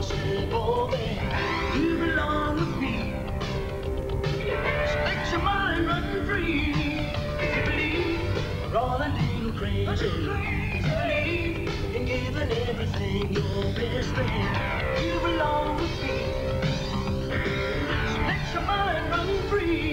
say, boy, you belong with me. So let your mind run free. If you believe we're all a little crazy, if you believe in giving everything your best friend, you belong with me. So let your mind run free.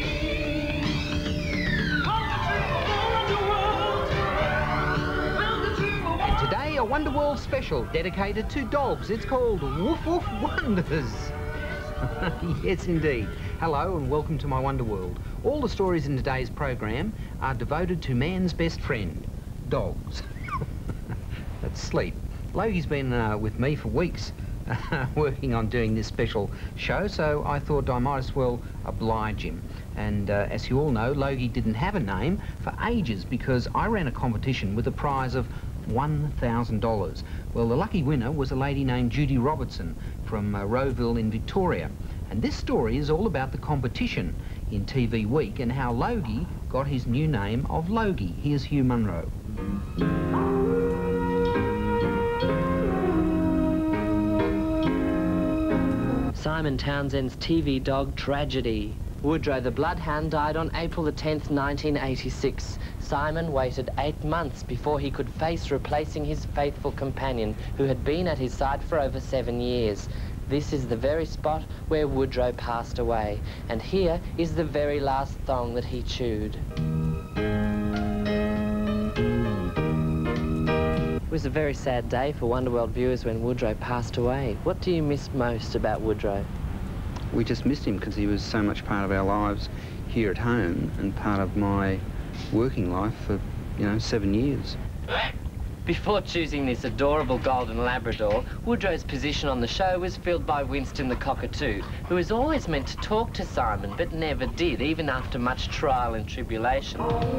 Today, a Wonder World special dedicated to dogs. It's called Woof Woof Wonders. Yes, indeed. Hello and welcome to my Wonder World. All the stories in today's program are devoted to man's best friend, dogs. That's sleep. Logie's been with me for weeks working on doing this special show, so I thought I might as well oblige him. And as you all know, Logie didn't have a name for ages because I ran a competition with a prize of $1,000. Well, the lucky winner was a lady named Judy Robertson from Rowville in Victoria. And this story is all about the competition in TV Week and how Logie got his new name of Logie. Here's Hugh Munro. Simon Townsend's TV dog tragedy. Woodrow the Bloodhound died on April the 10th, 1986. Simon waited 8 months before he could face replacing his faithful companion, who had been at his side for over 7 years. This is the very spot where Woodrow passed away, and here is the very last thong that he chewed. It was a very sad day for Wonderworld viewers when Woodrow passed away. What do you miss most about Woodrow? We just missed him because he was so much part of our lives here at home and part of my working life for, 7 years. Before choosing this adorable golden Labrador, Woodrow's position on the show was filled by Winston the Cockatoo, who was always meant to talk to Simon, but never did, even after much trial and tribulation.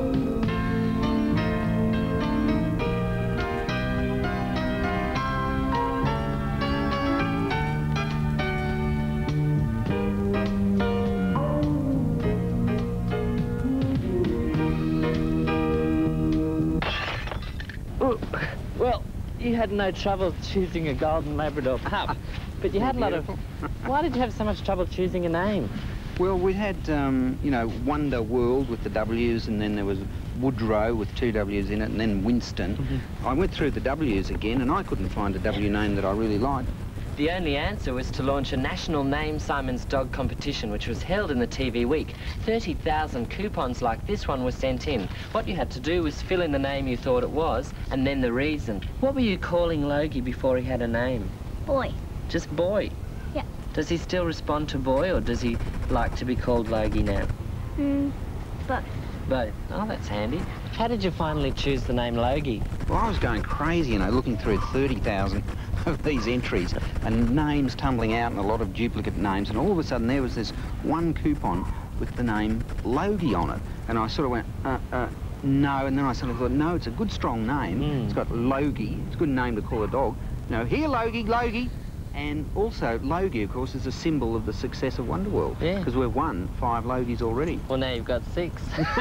Well, you had no trouble choosing a golden Labrador pup, but you had a lot of... Why did you have so much trouble choosing a name? Well, we had, Wonder World with the W's, and then there was Woodrow with 2 W's in it, and then Winston. I went through the W's again, and I couldn't find a W name that I really liked. The only answer was to launch a national Name Simon's Dog competition, which was held in the TV Week. 30,000 coupons like this one were sent in. What you had to do was fill in the name you thought it was, and then the reason. What were you calling Logie before he had a name? Boy. Just Boy? Yeah. Does he still respond to Boy, or does he like to be called Logie now? Both. Both. Oh, that's handy. How did you finally choose the name Logie? Well, I was going crazy, looking through 30,000 of these entries and names tumbling out and a lot of duplicate names, and all of a sudden there was this one coupon with the name Logie on it, and I sort of went, no, and then I sort of thought, no, it's a good strong name. It's got Logie, it's a good name to call a dog. Here, Logie, Logie. And also, Logie, of course, is a symbol of the success of Wonderworld. Yeah. Because we've won 5 Logies already. Well, now you've got 6.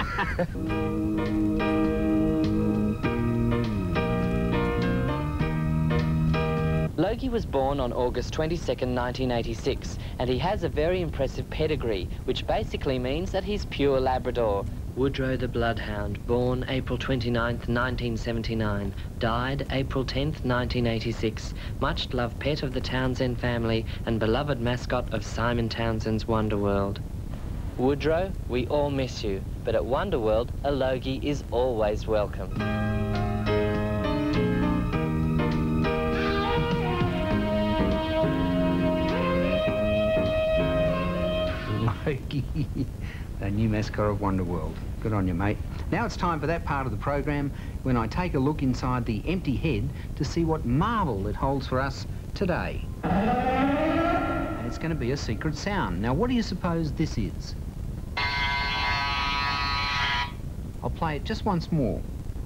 Logie was born on August 22nd, 1986, and he has a very impressive pedigree, which basically means that he's pure Labrador. Woodrow the Bloodhound, born April 29th, 1979, died April 10th, 1986, much-loved pet of the Townsend family and beloved mascot of Simon Townsend's Wonderworld. Woodrow, we all miss you, but at Wonderworld, a Logie is always welcome. Logie, the new mascot of Wonderworld. Good on you, mate. Now it's time for that part of the program when I take a look inside the empty head to see what marvel it holds for us today. And it's going to be a secret sound. Now, what do you suppose this is? I'll play it just once more.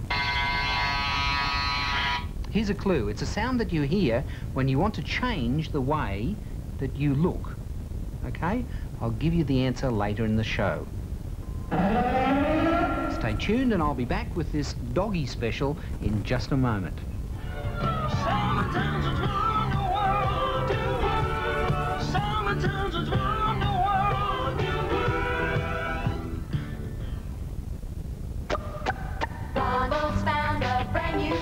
Here's a clue. It's a sound that you hear when you want to change the way that you look. Okay? I'll give you the answer later in the show. Stay tuned and I'll be back with this doggy special in just a moment. Simon Townsend's Wonderworld.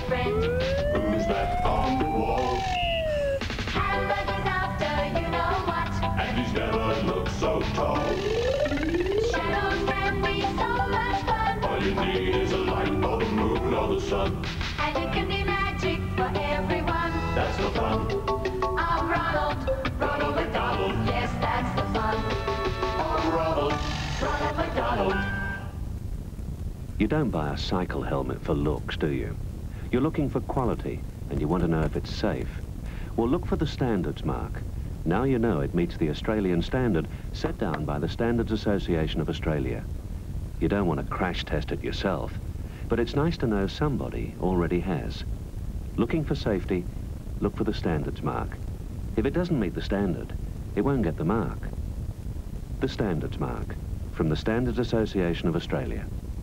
friend. Who's that on the wall? Hamburgers after you know what. And he's never looked so tall. Shadows can be so much fun. All you need is a light or the moon or the sun. And it can be magic for everyone. That's the fun. I'm Ronald McDonald. Yes, that's the fun. Oh, Ronald McDonald. You don't buy a cycle helmet for looks, do you? You're looking for quality, and you want to know if it's safe. Well, look for the standards mark. Now you know it meets the Australian standard set down by the Standards Association of Australia. You don't want to crash test it yourself, but it's nice to know somebody already has. Looking for safety, look for the standards mark. If it doesn't meet the standard, it won't get the mark. The standards mark, from the Standards Association of Australia.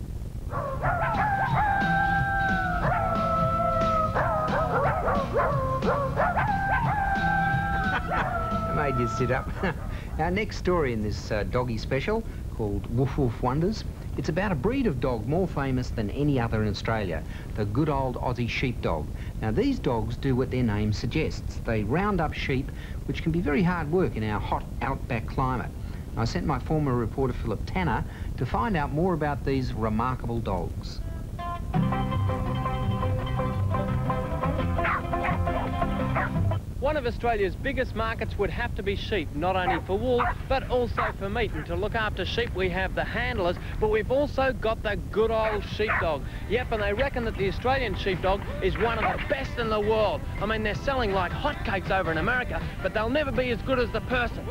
I made you sit up. Our next story in this doggy special, called Woof Woof Wonders, it's about a breed of dog more famous than any other in Australia, the good old Aussie sheepdog. Now, these dogs do what their name suggests. They round up sheep, which can be very hard work in our hot outback climate. I sent my former reporter Philip Tanner to find out more about these remarkable dogs. One of Australia's biggest markets would have to be sheep, not only for wool, but also for meat. And to look after sheep, we have the handlers, but we've also got the good old sheepdog. Yep, and they reckon that the Australian sheepdog is one of the best in the world. I mean, they're selling like hotcakes over in America, but they'll never be as good as the person.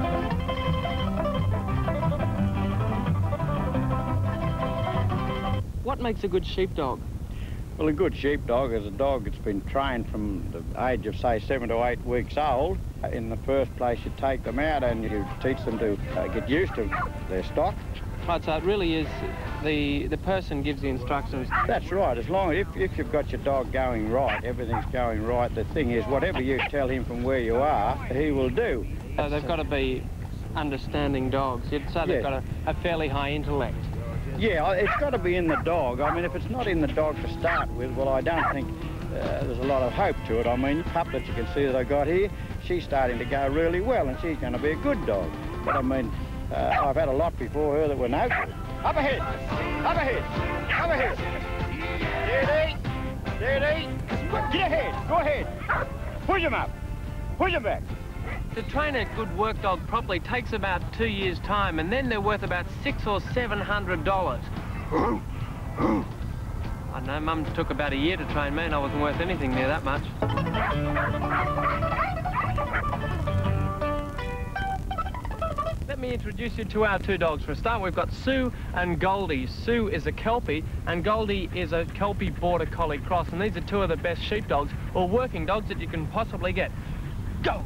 What makes a good sheepdog? Well, a good sheepdog is a dog that's been trained from the age of, say, 7 to 8 weeks old. In the first place, you take them out and you teach them to get used to their stock. Right, so it really is the person gives the instructions. That's right. As long as if you've got your dog going right, everything's going right, the thing is, whatever you tell him from where you are, he will do. So they've got to be understanding dogs. You'd say they've got a fairly high intellect. Yeah, it's got to be in the dog. I mean, if it's not in the dog to start with, well, I don't think there's a lot of hope to it. I mean, the pup that you can see that I got here, she's starting to go really well, and she's going to be a good dog. But I mean, I've had a lot before her that were no good. Up ahead! Up ahead! Up ahead! Steady! Steady! Get ahead! Go ahead! Push him up! Push him back! To train a good work dog properly takes about 2 years' time, and then they're worth about $600 or $700. I know, Mum took about a year to train me, and I wasn't worth anything near that much. Let me introduce you to our two dogs. For a start, we've got Sue and Goldie. Sue is a Kelpie, and Goldie is a Kelpie Border Collie cross, and these are two of the best sheepdogs, or working dogs, that you can possibly get. Go!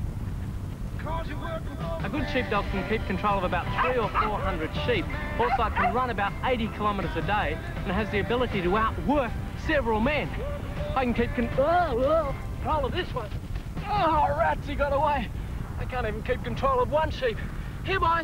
A good sheepdog can keep control of about 300 or 400 sheep. Also, it can run about 80 kilometres a day and has the ability to outwork several men. I can keep control of this one. Oh, rats, he got away. I can't even keep control of one sheep. Here, boy.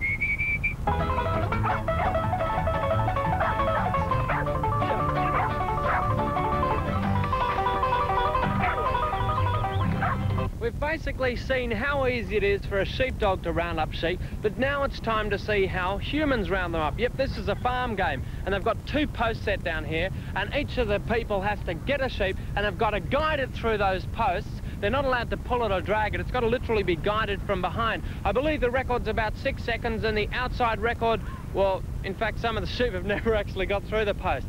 We've basically seen how easy it is for a sheepdog to round up sheep, but now it's time to see how humans round them up. Yep, this is a farm game, and they've got two posts set down here, and each of the people has to get a sheep, and they've got to guide it through those posts. They're not allowed to pull it or drag it. It's got to literally be guided from behind. I believe the record's about 6 seconds, and the outside record, well, in fact, some of the sheep have never actually got through the post.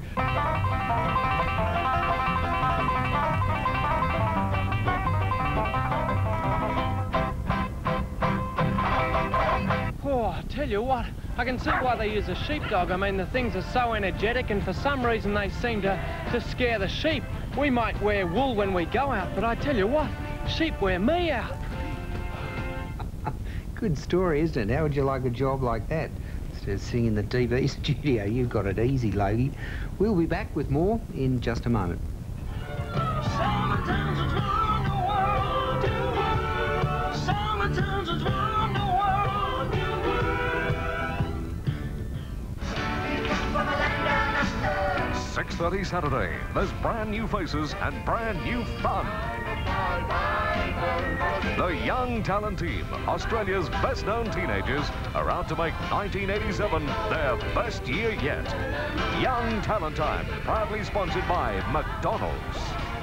Oh, I tell you what, I can see why they use a sheepdog. I mean, the things are so energetic, and for some reason they seem to scare the sheep. We might wear wool when we go out, but I tell you what, sheep wear me out. Good story, isn't it? How would you like a job like that? Instead of sitting in the TV studio, you've got it easy, Logie. We'll be back with more in just a moment. 6:30 Saturday. There's brand new faces and brand new fun. The Young Talent Team, Australia's best-known teenagers, are out to make 1987 their best year yet. Young Talent Time, proudly sponsored by McDonald's.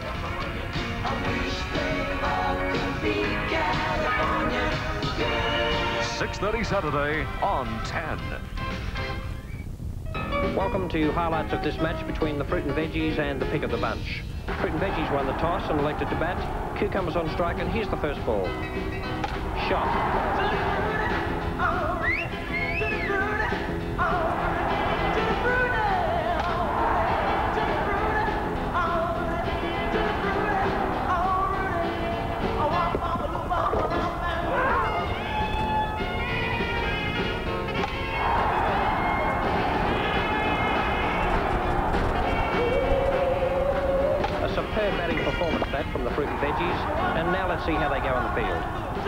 6:30 Saturday on 10. Welcome to highlights of this match between the Fruit and Veggies and the pick of the bunch. Fruit and Veggies won the toss and elected to bat. Cucumbers on strike, and here's the first ball. Shot. Superb batting performance that from the Fruit and Veggies, and now let's see how they go on the field.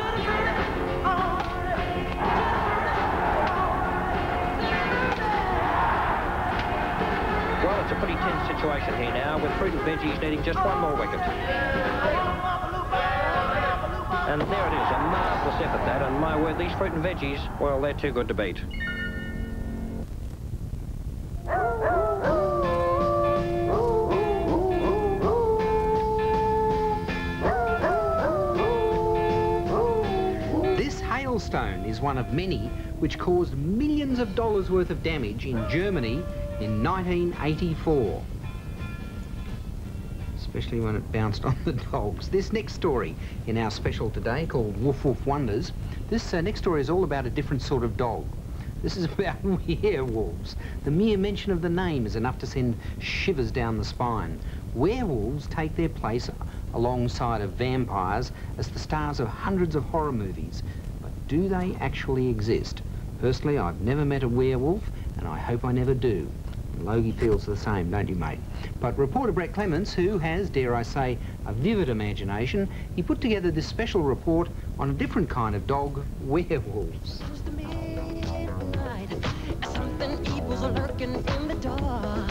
Well, it's a pretty tense situation here now, with Fruit and Veggies needing just one more wicket. And there it is, a marvellous effort that, and my word, these Fruit and Veggies, well, they're too good to beat. Hailstone is one of many which caused millions of dollars worth of damage in Germany in 1984. Especially when it bounced on the dogs. This next story in our special today, called Woof Woof Wonders, this next story is all about a different sort of dog. This is about werewolves. The mere mention of the name is enough to send shivers down the spine. Werewolves take their place alongside of vampires as the stars of hundreds of horror movies. Do they actually exist? Personally, I've never met a werewolf, and I hope I never do. Logie feels the same, don't you, mate? But reporter Brett Clements, who has, dare I say, a vivid imagination, he put together this special report on a different kind of dog, werewolves. Something evil's lurking in the dark.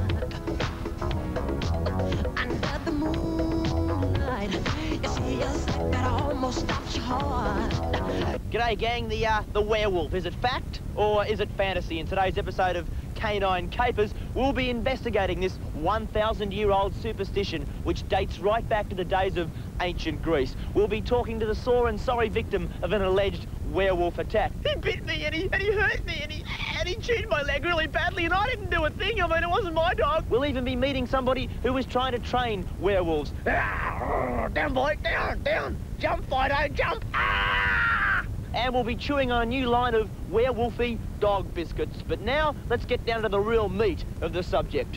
Under the moonlight, you see a sight that almost stops your heart. G'day gang, the werewolf, is it fact or is it fantasy? In today's episode of Canine Capers, we'll be investigating this 1,000-year-old superstition which dates right back to the days of ancient Greece. We'll be talking to the sore and sorry victim of an alleged werewolf attack. He bit me and he hurt me and he chewed my leg really badly and I didn't do a thing. I mean, it wasn't my dog. We'll even be meeting somebody who was trying to train werewolves. Down, boy, down. Jump, Fido, jump. And we'll be chewing on a new line of werewolfy dog biscuits. But now, let's get down to the real meat of the subject.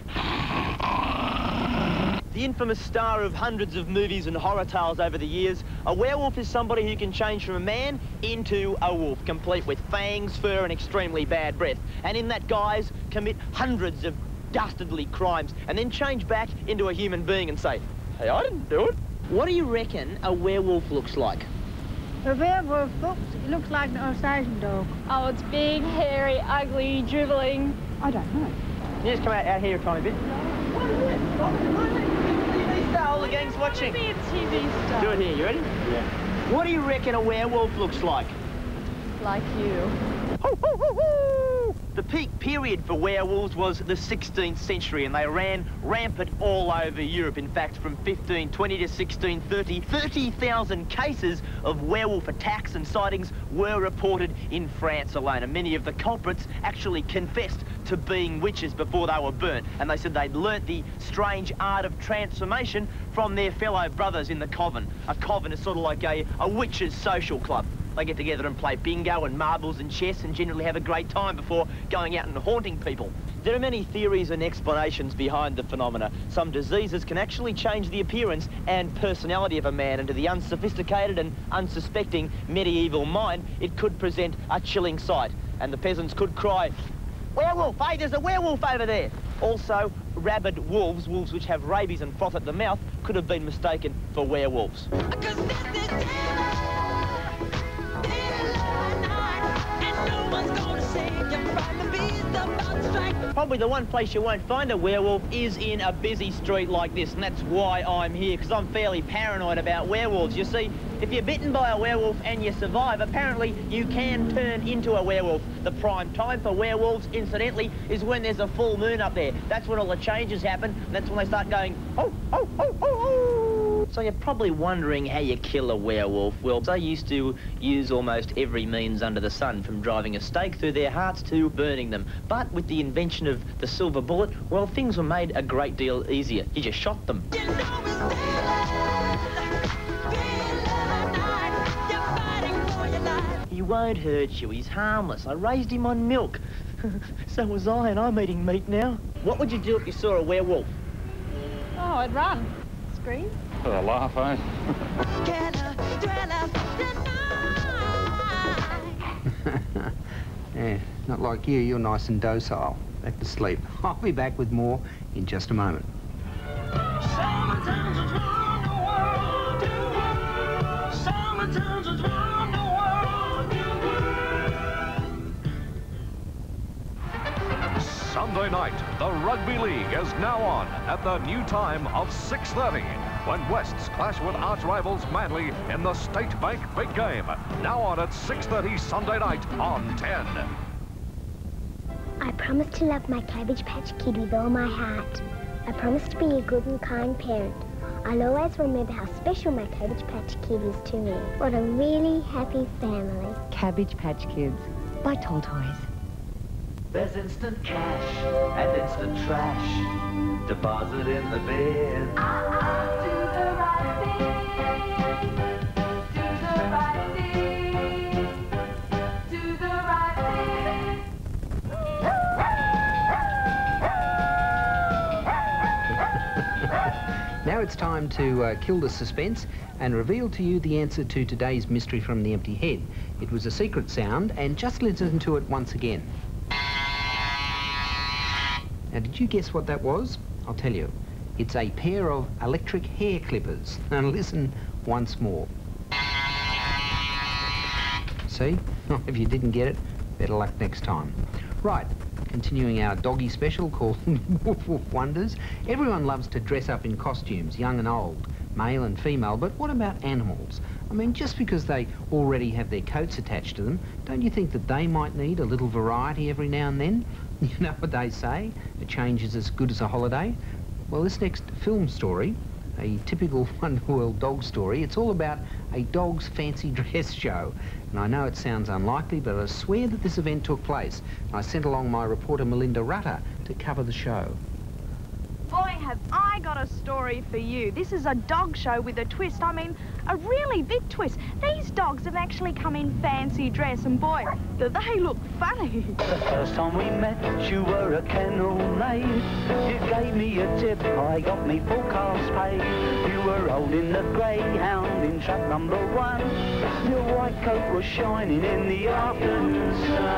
The infamous star of hundreds of movies and horror tales over the years, a werewolf is somebody who can change from a man into a wolf, complete with fangs, fur and extremely bad breath. And in that guise, commit hundreds of dastardly crimes and then change back into a human being and say, hey, I didn't do it. What do you reckon a werewolf looks like? A werewolf looks like an Australian dog. Oh, it's big, hairy, ugly, drivelling. I don't know. Can you just come out here a tiny bit? What is it? TV star, all the gang's watching. Be a TV star. Do it here, you ready? Yeah. What do you reckon a werewolf looks like? Like you. Ho, ho, ho, ho! The peak period for werewolves was the 16th century and they ran rampant all over Europe. In fact, from 1520 to 1630, 30,000 cases of werewolf attacks and sightings were reported in France alone. And many of the culprits actually confessed to being witches before they were burnt. And they said they'd learnt the strange art of transformation from their fellow brothers in the coven. A coven is sort of like a witches' social club. They get together and play bingo and marbles and chess and generally have a great time before going out and haunting people. There are many theories and explanations behind the phenomena. Some diseases can actually change the appearance and personality of a man, and to the unsophisticated and unsuspecting medieval mind, it could present a chilling sight. And the peasants could cry, werewolf, hey, there's a werewolf over there. Also, rabid wolves, wolves which have rabies and froth at the mouth, could have been mistaken for werewolves. Probably the one place you won't find a werewolf is in a busy street like this, and that's why I'm here, because I'm fairly paranoid about werewolves. You see, if you're bitten by a werewolf and you survive, apparently you can turn into a werewolf. The prime time for werewolves, incidentally, is when there's a full moon up there. That's when all the changes happen, and that's when they start going, oh, oh, oh, oh, oh. So you're probably wondering how you kill a werewolf. Well, they used to use almost every means under the sun, from driving a stake through their hearts to burning them. But with the invention of the silver bullet, well, things were made a great deal easier. You just shot them. He won't hurt you, he's harmless. I raised him on milk. So was I, and I'm eating meat now. What would you do if you saw a werewolf? Oh, I'd run. Scream. With a laugh, eh? Yeah, not like you. You're nice and docile. Back to sleep. I'll be back with more in just a moment. Sunday night, the Rugby League is now on at the new time of 6:30 when Wests clash with arch rivals Manly in the State Bank Big Game. Now on at 6:30 Sunday night on 10. I promise to love my Cabbage Patch Kid with all my heart. I promise to be a good and kind parent. I'll always remember how special my Cabbage Patch Kid is to me. What a really happy family. Cabbage Patch Kids by Tall Toys. There's instant cash and instant trash. Deposit in the bin. Do the right thing. Do the right thing. Do the right thing. Now it's time to kill the suspense and reveal to you the answer to today's mystery from the empty head. It was a secret sound, and just listen to it once again. Now, did you guess what that was? I'll tell you. It's a pair of electric hair clippers. Now listen once more. See? If you didn't get it, better luck next time. Right, continuing our doggy special called Woof Woof Wonders. Everyone loves to dress up in costumes, young and old, male and female, but what about animals? I mean, just because they already have their coats attached to them, don't you think that they might need a little variety every now and then? You know what they say, a change is as good as a holiday? Well, this next film story, a typical Wonderworld dog story, it's all about a dog's fancy dress show. And I know it sounds unlikely, but I swear that this event took place. I sent along my reporter Melinda Rutter to cover the show. Boy, have I got a story for you. This is a dog show with a twist. I mean, a really big twist. These dogs have actually come in fancy dress, and boy, do they look funny. The first time we met, you were a kennel maid. You gave me a tip, I got me full calves paid. You were holding the greyhound in trap number 1. Your white coat was shining in the afternoon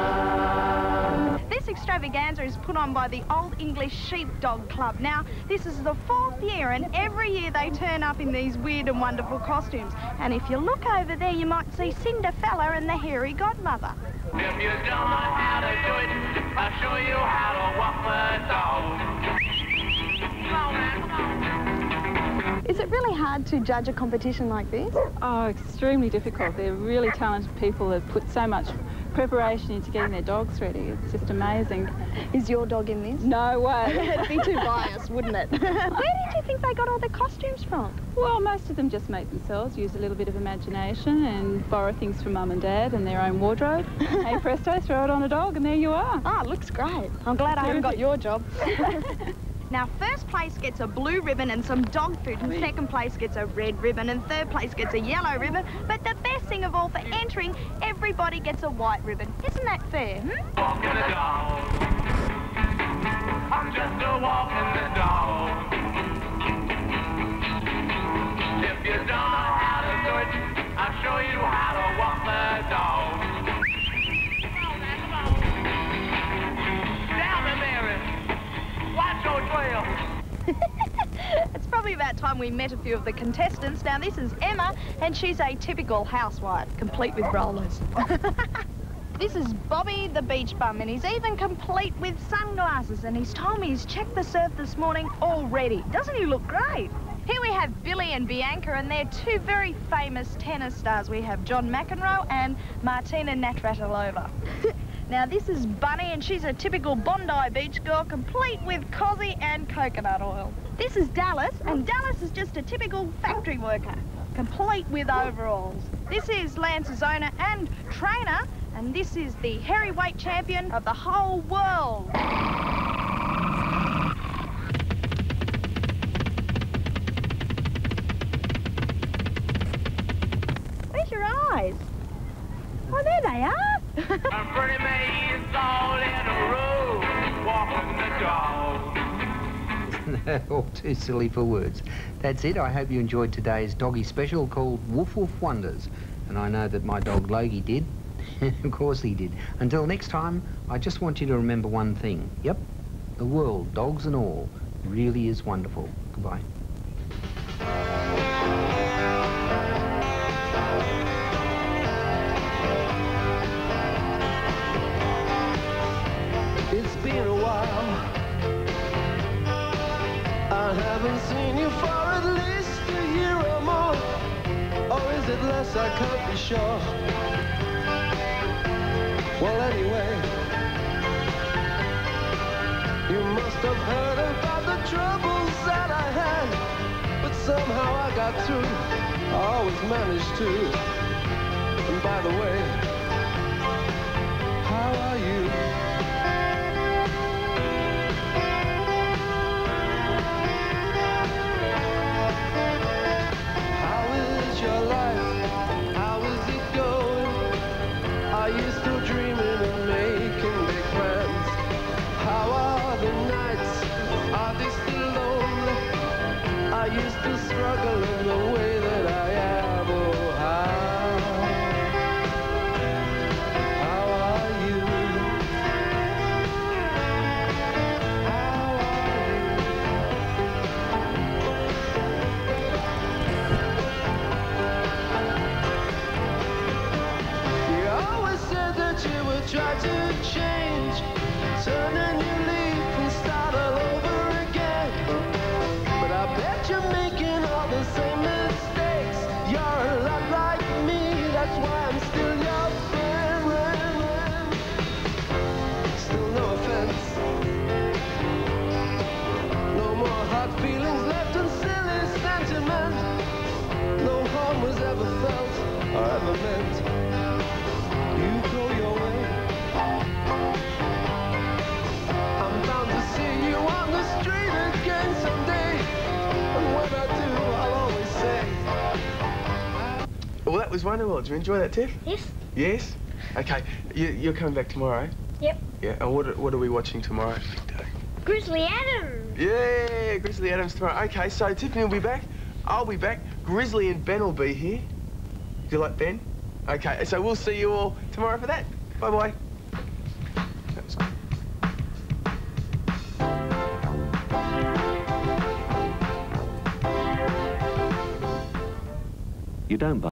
sun. This extravaganza is put on by the Old English Sheepdog Club. Now, this is the 4th year, and every year they turn up in these weird and wonderful costumes. And if you look over there, you might see Cinderella and the hairy godmother. If you don't know how to do it, I'll show you how to walk the dog. Come on, man, come on. Is it really hard to judge a competition like this? Oh, extremely difficult. They're really talented people that put so much preparation into getting their dogs ready. It's just amazing. Is your dog in this? No way. It'd be too biased, wouldn't it? Where did you think they got all their costumes from? Well, most of them just make themselves, use a little bit of imagination and borrow things from mum and dad and their own wardrobe. Hey presto, throw it on a dog and there you are. Ah, it looks great. I'm glad I haven't got your job. Now, first place gets a blue ribbon and some dog food, and second place gets a red ribbon, and third place gets a yellow ribbon. But the best thing of all, for entering, everybody gets a white ribbon. Isn't that fair, Walking the dog. I'm just a walking the dog. If you don't know how to do it, I'll show you how to walk the dog. Come on, man, come on. Down the Mary. Watch your trail. It's probably about time we met a few of the contestants. Now, this is Emma, and she's a typical housewife, complete with rollers. This is Bobby the beach bum, and he's even complete with sunglasses, and he's told me he's checked the surf this morning already. Doesn't he look great? Here we have Billy and Bianca, and they're two very famous tennis stars. We have John McEnroe and Martina Navratilova. Now, this is Bunny, and she's a typical Bondi Beach girl, complete with cozzy and coconut oil. This is Dallas, and Dallas is just a typical factory worker, complete with overalls. This is Lance Zona and trainer, and this is the heavyweight champion of the whole world. Where's your eyes? Oh, there they are. I'm pretty maid's all in a row, walking the dog. All too silly for words. That's it. I hope you enjoyed today's doggy special called Woof Woof Wonders. And I know that my dog Logie did. Of course he did. Until next time, I just want you to remember one thing. Yep, the world, dogs and all, really is wonderful. Goodbye. It's been a while. I haven't seen you for at least a year or more. Or is it less? I can't be sure. Well, anyway, you must have heard about the troubles that I had. But somehow I got through. I always managed to. And by the way, how are you? Your life, how is it going? Are you still dreaming and making big plans? How are the nights? Are they still lonely? Are you still struggling the way that I am? Oh, how are you? Try to change, turn a new leaf and start all over again. But I bet you're making all the same mistakes. You're a lot like me, that's why I'm still your friend. Still no offense, no more hard feelings left and silly sentiment. No harm was ever felt or ever meant. You go your way. I'm bound to see you on the street again someday. And when I do, I'll always say. Well, that was wonderful. Did you enjoy that, Tiff? Yes. Yes? Okay. You're coming back tomorrow? Yep. Yeah. And what are we watching tomorrow? Grizzly Adams. Yeah, Grizzly Adams tomorrow. Okay, so Tiffany will be back. I'll be back. Grizzly and Ben will be here. Do you like Ben? Okay, so we'll see you all tomorrow for that. Bye-bye. You don't buy